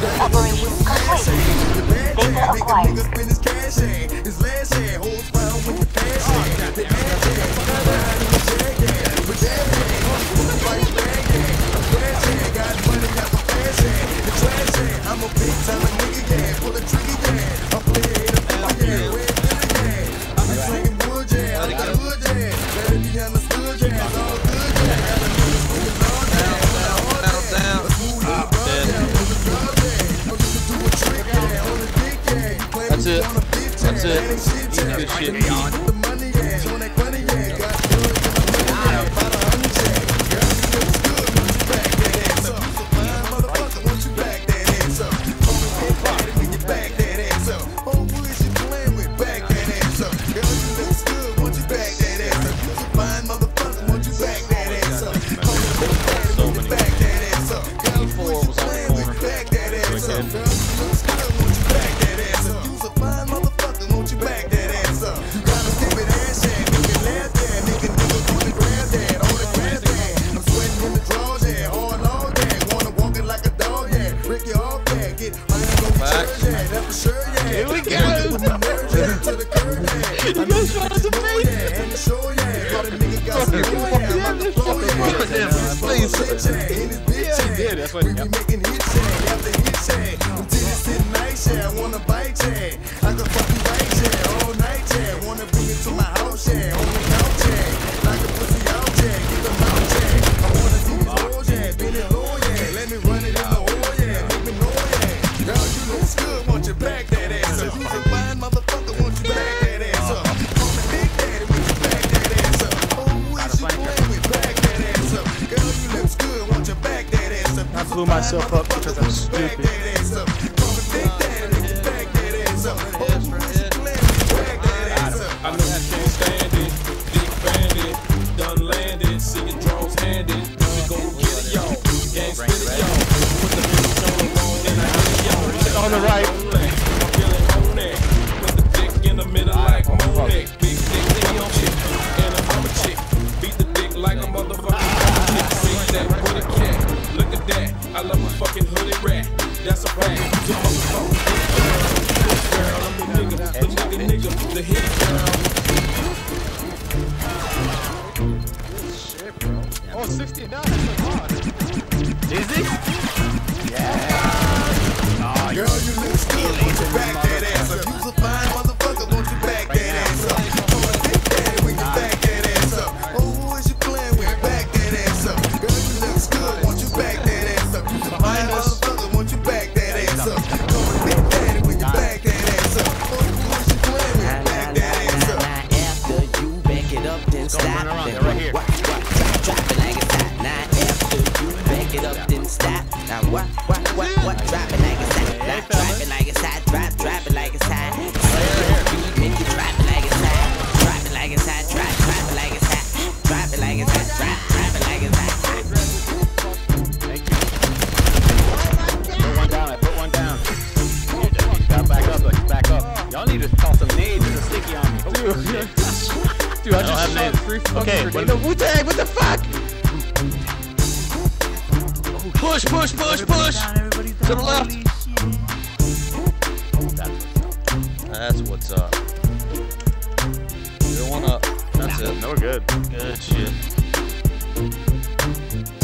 Operation complete. Data acquired. That's it. That's it. Eat good shit. Here we go! You guys shot us in the face! Yeah, he did. That's what he got. I wanna bite you. I can fuck you right here all night, yeah. Wanna bring it to my house, yeah. On the couch, yeah. Like a pussy out, yeah. Get them out, yeah. I wanna see these hoes, yeah. Bend it low, yeah. Let me run it in the oil, yeah. Make me know, yeah. Girl, you look good, want you back that ass up. You's a fine motherfucker, want you back that ass up. Call me Big Daddy, want you back that ass up. Oh, is you playing with back that ass up? Girl, you look good, want you back that ass up. I blew myself up because I'm stupid. On the right. Look at that, I love a fucking hooded rat. That's a fact. Girl, I'm the nigga, the hit girl. Shit, bro. Oh, 69. That's a lot. Is it? Yeah. Girl, you look good, won't you back that ass up? You's a fine motherfucker, won't you back that ass up? I'm a big daddy when you back that ass up. Oh, who is you playing with? Back that ass up. Girl, you look good, won't you back that ass up? You's a fine motherfucker, won't you back that ass up? I'm a big daddy when you back that ass up. Oh, who is you playing with? Back that ass up. After you back it up, then stop. Right here. Drop it like it's hot. Now after you back it up, then stop. Now what? Drop it like it's hot. Drop it like it's hot. Drop it like it's hot. Make you drop it like it's hot. Drop it like it's hot. Drop it like it's hot. Drop it like it's hot. Drop it like it's hot. Thank you. Put one down. I put one down. Back up. Back up. Y'all need to call some nades and a sticky on me. Dude, I just shot 3 fucking grenades. The Wu-Tang, what the fuck? Push! To the left! That's what's up. Good one up. That's it. No, we're good. Good shit.